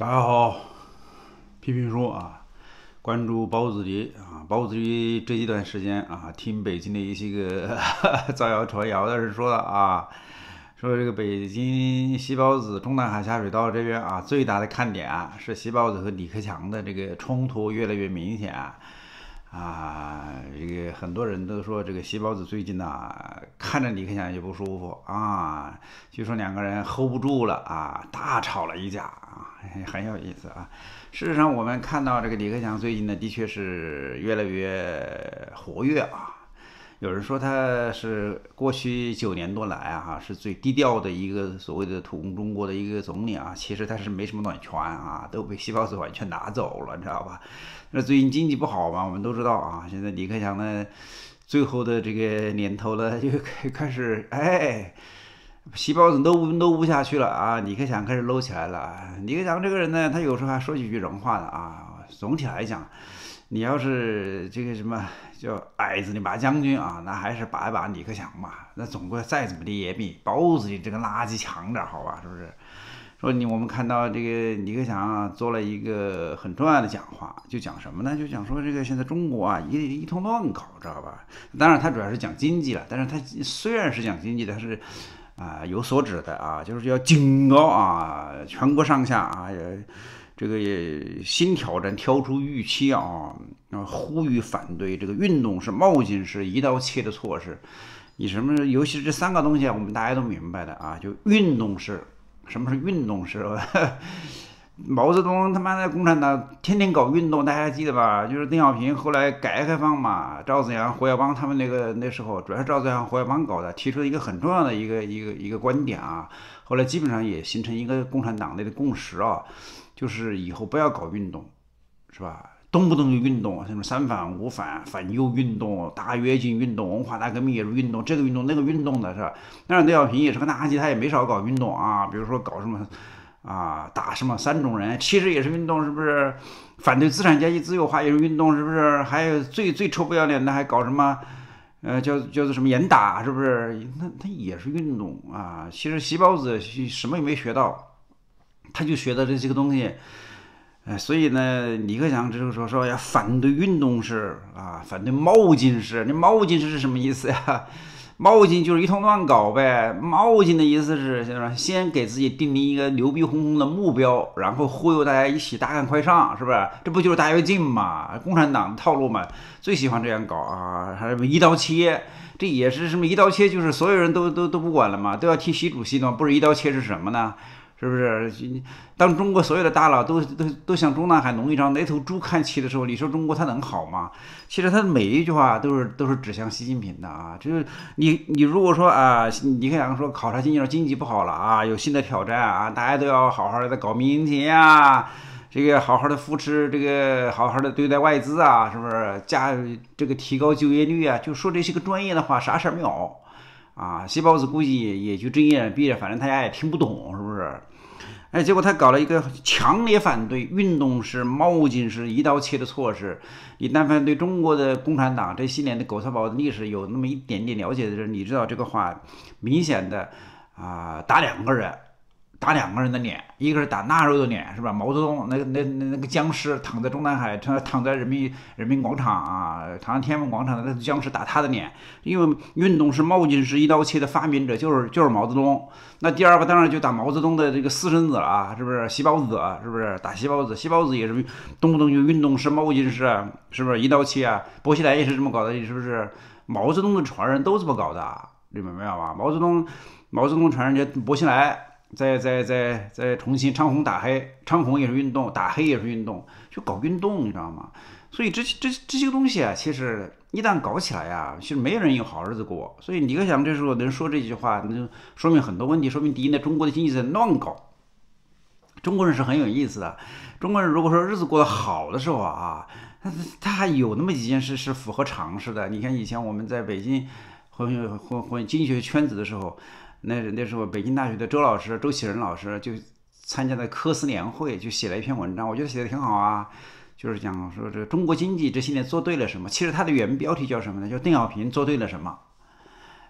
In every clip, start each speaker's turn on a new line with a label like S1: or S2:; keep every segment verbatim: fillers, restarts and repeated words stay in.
S1: 大家好，批评说啊，关注包子狸啊，包子狸这一段时间啊，听北京的一些个造谣传谣的人说了啊，说这个北京西包子中南海下水道这边啊，最大的看点啊是西包子和李克强的这个冲突越来越明显啊。啊，这个很多人都说这个西包子最近呐、啊，看着李克强就不舒服啊，据说两个人 hold 不住了啊，大吵了一架啊，很有意思啊。事实上，我们看到这个李克强最近呢，的确是越来越活跃啊。有人说他是过去九年多来啊，是最低调的一个所谓的土共中国的一个总理啊。其实他是没什么暖权啊，都被西包子完全拿走了，你知道吧？那最近经济不好嘛，我们都知道啊。现在李克强呢，最后的这个年头了，就开始哎，西包子搂搂不下去了啊，李克强开始搂起来了。李克强这个人呢，他有时候还说几句人话的啊。总体来讲，你要是这个什么叫矮子你拔将军啊，那还是拔一拔李克强嘛。那总归再怎么的也比包子里这个垃圾强点，好吧？是不是？说你我们看到这个李克强啊，做了一个很重要的讲话，就讲什么呢？就讲说这个现在中国啊一一通乱搞，知道吧？当然他主要是讲经济了，但是他虽然是讲经济，但是啊、呃、有所指的啊，就是要警告啊全国上下啊。这个也新挑战跳出预期啊，呼吁反对这个运动式、冒进式、一刀切的措施。你什么？尤其是这三个东西啊，我们大家都明白的啊，就运动式。什么是运动式？毛泽东他妈的共产党天天搞运动，大家还记得吧？就是邓小平后来改革开放嘛，赵紫阳、胡耀邦他们那个那时候，主要是赵紫阳、胡耀邦搞的，提出了一个很重要的一个一个一个观点啊。后来基本上也形成一个共产党内的共识啊，就是以后不要搞运动，是吧？动不动就运动，什么三反五反、反右运动、大跃进运动、文化大革命也是运动，这个运动那个运动的是吧？当然，邓小平也是个垃圾，他也没少搞运动啊，比如说搞什么啊，打什么三种人，其实也是运动，是不是？反对资产阶级自由化也是运动，是不是？还有最最臭不要脸的，还搞什么？呃，叫叫做什么严打，是不是？那他也是运动啊。其实西包子什么也没学到，他就学的这些个东西。哎，所以呢，李克强就是说说要反对运动式啊，反对冒进式。那冒进式是什么意思呀？冒进就是一通乱搞呗。冒进的意思是先给自己定立一个牛逼哄哄的目标，然后忽悠大家一起大干快上，是不是？这不就是大跃进嘛？共产党套路嘛，最喜欢这样搞啊，还有一刀切。这也是什么一刀切，就是所有人都都都不管了嘛，都要替习主席的嘛。不是一刀切是什么呢？是不是？当中国所有的大佬都都都向中南海弄一张那头猪看齐的时候，你说中国它能好吗？其实它每一句话都是都是指向习近平的啊。就是你你如果说啊，李克强说考察经济经济不好了啊，有新的挑战啊，大家都要好好的搞民营啊，这个好好的扶持这个好好的对待外资啊，是不是？加这个提高就业率啊，就说这些个专业的话，啥事儿没有啊。西包子估计也也就睁眼闭着，反正大家也听不懂，是不是？哎，结果他搞了一个强烈反对运动式、冒进式、一刀切的措施。你但凡对中国的共产党这些年的狗草包的历史有那么一点点了解的人，你知道这个话明显的啊、呃、打两个人，打两个人的脸，一个是打纳肉的脸，是吧？毛泽东那个那那那个僵尸躺在中南海，他躺在人民人民广场啊，躺在天安门广场的那个僵尸打他的脸，因为运动式、冒进式、一刀切的发明者就是就是毛泽东。那第二个当然就打毛泽东的这个私生子了啊，是不是？西包子是不是？打西包子，西包子也是动不动就运动式、冒进式啊，是不是？一刀切啊，薄熙来也是这么搞的，是不是？毛泽东的传人都这么搞的，你明白吧？毛泽东，毛泽东传人家薄熙来。在在在在重庆昌红打黑，昌红也是运动，打黑也是运动，就搞运动，你知道吗？所以这这这些个东西啊，其实一旦搞起来呀、啊，其实没有人有好日子过。所以李克强这时候能说这句话，那就说明很多问题。说明第一呢，中国的经济在乱搞。中国人是很有意思的，中国人如果说日子过得好的时候啊，他他还有那么几件事是符合常识的。你看以前我们在北京混混混经济学圈子的时候。那那时候，北京大学的周老师、周启仁老师就参加了科斯年会，就写了一篇文章，我觉得写的挺好啊。就是讲说这个中国经济这些年做对了什么？其实它的原标题叫什么呢？叫邓小平做对了什么？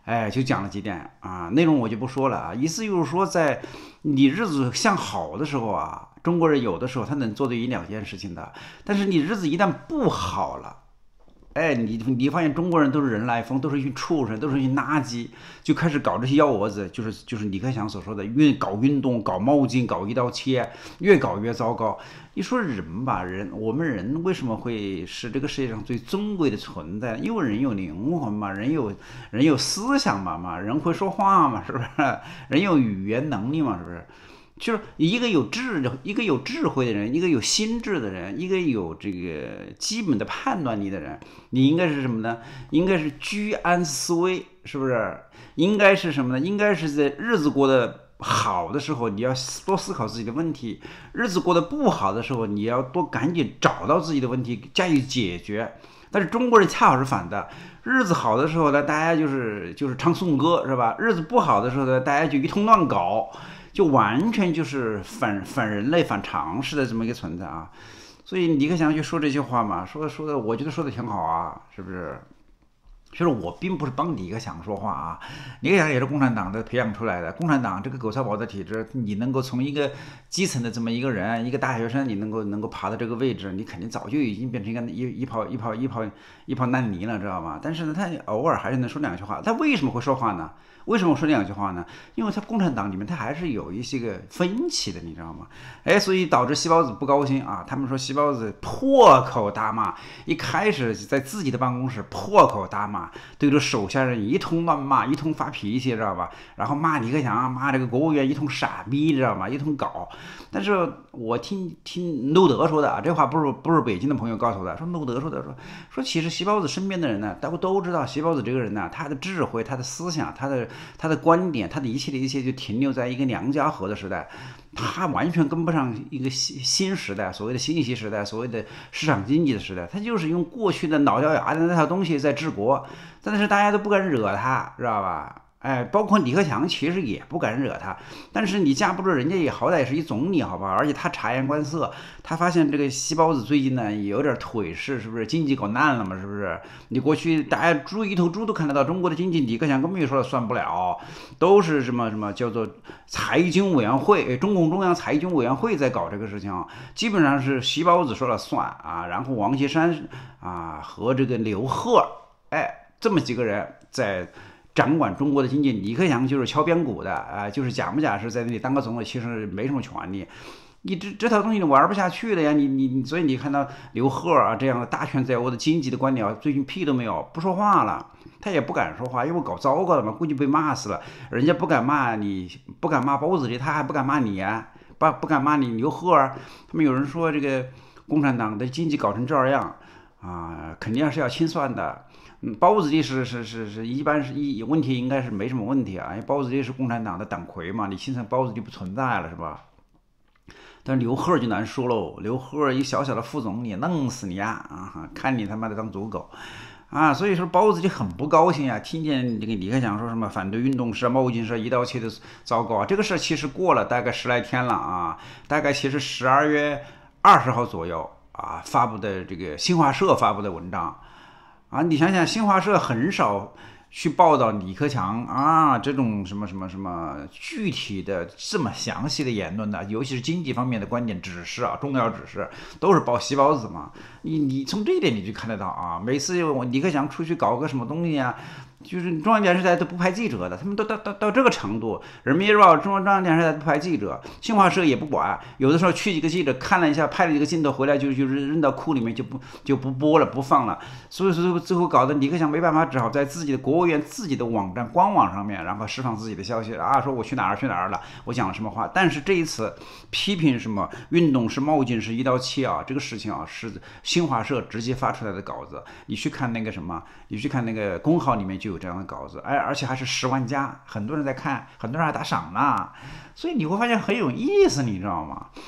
S1: 哎，就讲了几点啊，内容我就不说了啊。意思就是说，在你日子向好的时候啊，中国人有的时候他能做对一两件事情的，但是你日子一旦不好了。哎，你你发现中国人都是人来疯，都是一群畜生，都是一群垃圾，就开始搞这些幺蛾子，就是就是李克强所说的运搞运动、搞冒进、搞一刀切，越搞越糟糕。一说人吧，人我们人为什么会是这个世界上最尊贵的存在？因为人有灵魂嘛，人有人有思想嘛嘛，人会说话嘛，是不是？人有语言能力嘛，是不是？就是一个有智一个有智慧的人，一个有心智的人，一个有这个基本的判断力的人，你应该是什么呢？应该是居安思危，是不是？应该是什么呢？应该是在日子过得好的时候，你要多思考自己的问题；日子过得不好的时候，你要多赶紧找到自己的问题，加以解决。但是中国人恰好是反的，日子好的时候呢，大家就是就是唱颂歌，是吧？日子不好的时候呢，大家就一通乱搞。就完全就是反反人类、反常识的这么一个存在啊，所以李克强就说这些话嘛，说说的，我觉得说的挺好啊，是不是？就是我并不是帮李克强说话啊，李克强也是共产党的培养出来的，共产党这个狗菜宝的体制，你能够从一个基层的这么一个人，一个大学生，你能够能够爬到这个位置，你肯定早就已经变成一个一一泡一泡一泡一泡烂泥了，知道吗？但是呢，他偶尔还是能说两句话，他为什么会说话呢？为什么我说这两句话呢？因为他共产党里面他还是有一些个分歧的，你知道吗？哎，所以导致细胞子不高兴啊。他们说细胞子破口大骂，一开始在自己的办公室破口大骂，对着手下人一通乱骂，一通发脾气，知道吧？然后骂李克强，骂这个国务院一通傻逼，知道吗？一通搞。但是我听听路德说的啊，这话不是不是北京的朋友告诉我的，说路德说的，说说其实细胞子身边的人呢，都都知道细胞子这个人呢，他的智慧、他的思想、他的他的观点，他的一切的一切就停留在一个梁家河的时代，他完全跟不上一个新新时代，所谓的信息时代，所谓的市场经济的时代，他就是用过去的老掉牙的那套东西在治国，但是大家都不敢惹他，知道吧？哎，包括李克强其实也不敢惹他，但是你架不住人家也好歹是一总理，好吧？而且他察言观色，他发现这个细胞子最近呢有点腿势，是不是经济搞烂了嘛？是不是？你过去大家猪一头猪都看得到，中国的经济李克强根本就说了算不了，都是什么什么叫做财经委员会，中共中央财经委员会在搞这个事情，基本上是细胞子说了算啊，然后王岐山啊和这个刘鹤，哎，这么几个人在掌管中国的经济，李克强就是敲边鼓的啊、呃，就是假不假是在那里当个总理，其实没什么权利。你这这套东西你玩不下去的呀，你你所以你看到刘鹤啊这样的大权在握的经济的官僚，最近屁都没有，不说话了，他也不敢说话，因为搞糟糕了嘛，估计被骂死了。人家不敢骂你，不敢骂包子里，他还不敢骂你啊，不不敢骂你刘鹤啊。他们有人说这个共产党的经济搞成这样啊，肯定是要清算的。嗯，包子弟是是是是，一般是一问题应该是没什么问题啊，因为包子弟是共产党的党魁嘛，你清算包子弟不存在了是吧？但是刘鹤就难说喽，刘鹤一小小的副总理，弄死你呀！啊，看你他妈的当走狗啊！所以说包子就很不高兴啊，听见这个李克强说什么反对运动是冒进是一刀切的糟糕啊，这个事其实过了大概十来天了啊，大概其实十二月二十号左右啊发布的这个新华社发布的文章。啊，你想想，新华社很少去报道李克强啊这种什么什么什么具体的这么详细的言论的，尤其是经济方面的观点指示啊，重要指示都是报细胞子嘛。你你从这一点你就看得到啊，每次我李克强出去搞个什么东西啊，就是中央电视台都不派记者的，他们都到到到这个程度。人民日报、中央中央电视台不派记者，新华社也不管，有的时候去几个记者看了一下，拍了几个镜头回来就就扔到库里面，就不就不播了，不放了。所以说最后搞得李克强没办法，只好在自己的国务院自己的网站官网上面，然后释放自己的消息啊，说我去哪儿去哪儿了，我讲了什么话。但是这一次批评什么运动是冒进是一刀切啊，这个事情啊是新华社直接发出来的稿子，你去看那个什么，你去看那个公号里面就有这样的稿子，哎，而且还是十万加，很多人在看，很多人还打赏呢，所以你会发现很有意思，你知道吗？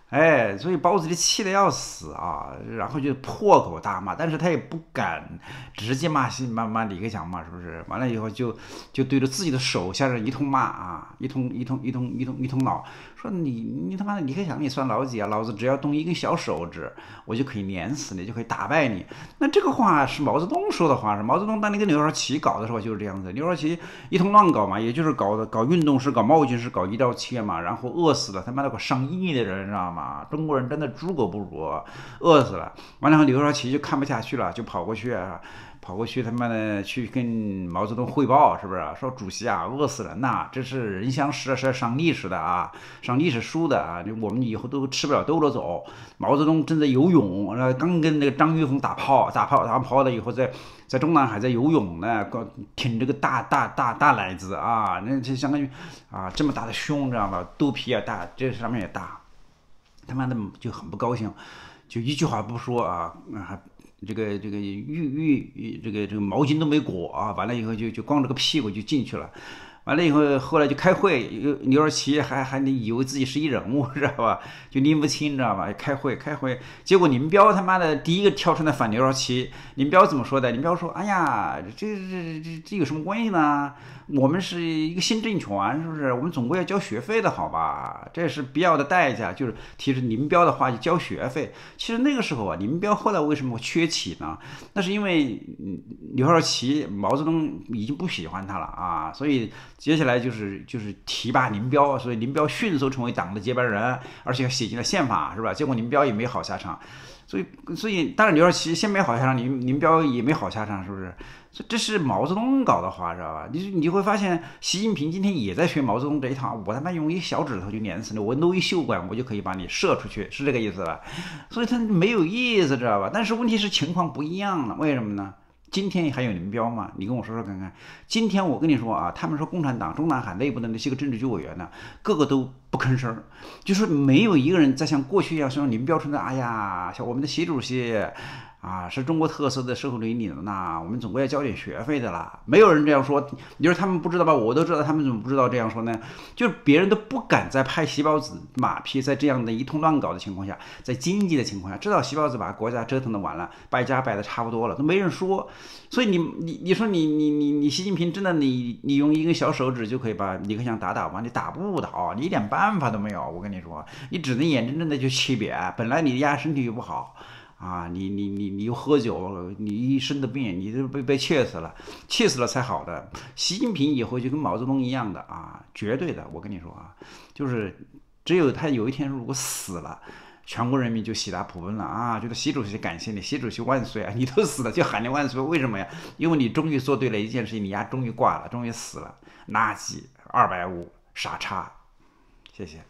S1: 哎，所以包子里气得要死啊，然后就破口大骂，但是他也不敢直接骂骂骂李克强嘛，是不是？完了以后就就对着自己的手下人一通骂啊，一通一通一通一通一通恼，说你你他妈的李克强你算老几啊？老子只要动一根小手指，我就可以碾死你，就可以打败你。那这个话是毛泽东说的话，是毛泽东当年跟刘少奇搞的时候就是这样子，刘少奇一通乱搞嘛，也就是搞的搞运动是搞冒军是搞一刀切嘛，然后饿死了他妈的个上亿的人，知道吗？啊，中国人真的猪狗不如，饿死了。完了后，刘少奇就看不下去了，就跑过去啊，跑过去他妈的去跟毛泽东汇报，是不是？说主席啊，饿死人呐，这是人相识，是伤历史的啊，伤历史书的啊，我们以后都吃不了兜着走。毛泽东正在游泳，刚跟那个张玉凤打炮，打炮打完炮了以后在。在中南海在游泳呢，挺这个大大大大奶子啊，那这相当于啊这么大的胸，知道吧？肚皮也大，这上面也大。他妈的就很不高兴，就一句话不说啊，还这个这个浴浴这个这个毛巾都没裹啊，完了以后就就光着个屁股就进去了。完了以后，后来就开会，刘少奇还还以为自己是一人物，知道吧？就拎不清，知道吧？开会开会，结果林彪他妈的第一个跳出来反刘少奇。林彪怎么说的？林彪说：“哎呀，这这这这有什么关系呢？我们是一个新政权，是不是？我们总归要交学费的，好吧？这是必要的代价。”就是提着林彪的话，就交学费。其实那个时候啊，林彪后来为什么会缺起呢？那是因为刘少奇、毛泽东已经不喜欢他了啊，所以。接下来就是就是提拔林彪，所以林彪迅速成为党的接班人，而且写进了宪法，是吧？结果林彪也没好下场，所以所以当然刘少奇先没好下场，林林彪也没好下场，是不是？所以这是毛泽东搞的话，知道吧？你你会发现，习近平今天也在学毛泽东这一套，我他妈用一小指头就碾死你，我弄一袖管我就可以把你射出去，是这个意思吧？所以他没有意思，知道吧？但是问题是情况不一样了，为什么呢？今天还有林彪吗？你跟我说说看看。今天我跟你说啊，他们说共产党中南海内部的那些个政治局委员呢，个个都不吭声，就是没有一个人再像过去一样说林彪说的，哎呀，像我们的习主席啊，是中国特色的社会主义理论呐，我们总归要交点学费的啦。没有人这样说，你说他们不知道吧？我都知道，他们怎么不知道这样说呢？就是别人都不敢再拍习包子马屁，在这样的一通乱搞的情况下，在经济的情况下，知道习包子把国家折腾的完了，败家败的差不多了，都没人说。所以你你你说你你你你习近平真的你你用一根小手指就可以把李克强打倒吗？你打不倒，你一点办法都没有。我跟你说，你只能眼睁睁的去欺别。本来你家身体又不好。啊，你你你你又喝酒，你一身的病，你都被被气死了，气死了才好的。习近平以后就跟毛泽东一样的啊，绝对的，我跟你说啊，就是只有他有一天如果死了，全国人民就喜大普奔了啊，觉得习主席感谢你，习主席万岁啊！你都死了就喊你万岁，为什么呀？因为你终于做对了一件事情，你丫终于挂了，终于死了，垃圾二百五，傻叉，谢谢。